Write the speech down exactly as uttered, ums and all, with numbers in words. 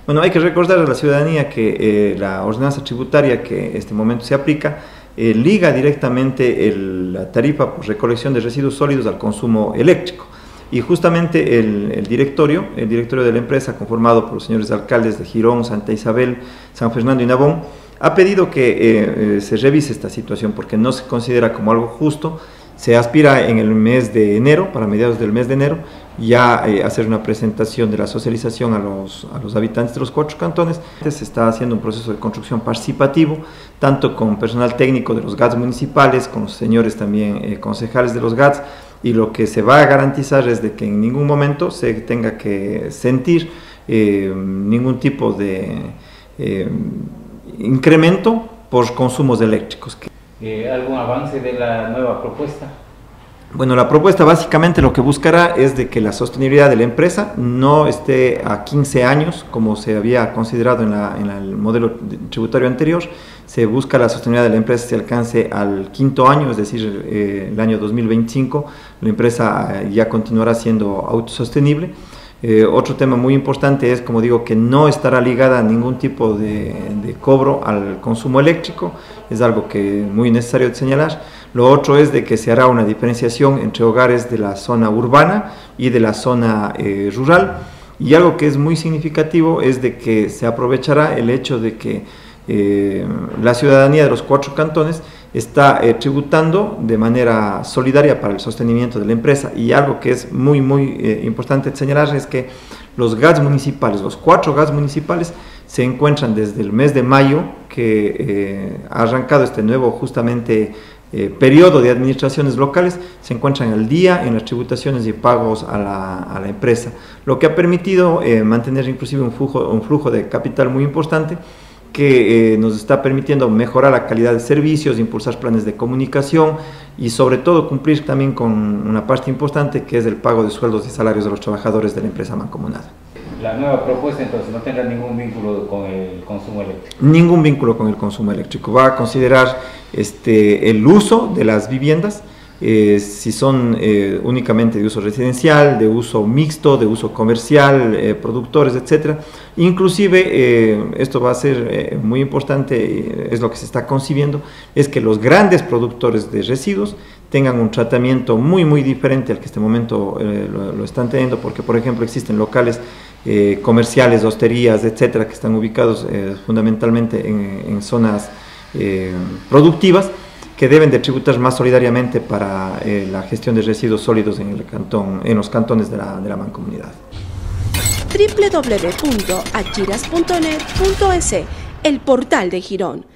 Bueno, hay que recordar a la ciudadanía que eh, la ordenanza tributaria que en este momento se aplica eh, liga directamente el, la tarifa por recolección de residuos sólidos al consumo eléctrico. Y justamente el, el directorio, el directorio de la empresa, conformado por los señores alcaldes de Girón, Santa Isabel, San Fernando y Navón, ha pedido que eh, eh, se revise esta situación porque no se considera como algo justo. Se aspira en el mes de enero, para mediados del mes de enero, ya eh, hacer una presentación de la socialización a los, a los habitantes de los cuatro cantones. Se está haciendo un proceso de construcción participativo, tanto con personal técnico de los G A Ts municipales, con los señores también eh, concejales de los G A Ts, y lo que se va a garantizar es de que en ningún momento se tenga que sentir eh, ningún tipo de eh, incremento por consumos eléctricos. Eh, ¿Algún avance de la nueva propuesta? Bueno, la propuesta básicamente lo que buscará es de que la sostenibilidad de la empresa no esté a quince años, como se había considerado en, la, en el modelo tributario anterior. Se busca la sostenibilidad de la empresa se alcance al quinto año, es decir, eh, el año dos mil veinticinco, la empresa ya continuará siendo autosostenible. Eh, otro tema muy importante es, como digo, que no estará ligada a ningún tipo de, de cobro al consumo eléctrico, es algo que es muy necesario de señalar. Lo otro es de que se hará una diferenciación entre hogares de la zona urbana y de la zona eh, rural, y algo que es muy significativo es de que se aprovechará el hecho de que eh, la ciudadanía de los cuatro cantones está eh, tributando de manera solidaria para el sostenimiento de la empresa. Y algo que es muy muy eh, importante señalar es que los G A Ts municipales, los cuatro G A Ts municipales se encuentran desde el mes de mayo que eh, ha arrancado este nuevo justamente eh, periodo de administraciones locales, se encuentran al día en las tributaciones y pagos a la, a la empresa, lo que ha permitido eh, mantener inclusive un flujo, un flujo de capital muy importante que eh, nos está permitiendo mejorar la calidad de servicios, impulsar planes de comunicación y sobre todo cumplir también con una parte importante que es el pago de sueldos y salarios de los trabajadores de la empresa mancomunada. La nueva propuesta entonces no tendrá ningún vínculo con el consumo eléctrico. Ningún vínculo con el consumo eléctrico. Va a considerar este, el uso de las viviendas, eh, si son eh, únicamente de uso residencial, de uso mixto, de uso comercial, eh, productores, etcétera. Inclusive, eh, esto va a ser eh, muy importante, eh, es lo que se está concibiendo, es que los grandes productores de residuos tengan un tratamiento muy muy diferente al que en este momento eh, lo, lo están teniendo, porque por ejemplo existen locales eh, comerciales, hosterías, etcétera, que están ubicados eh, fundamentalmente en, en zonas eh, productivas, que deben de tributar más solidariamente para eh, la gestión de residuos sólidos en, el cantón, en los cantones de la, de la mancomunidad. doble u doble u doble u punto achiras punto net punto es, el portal de Girón.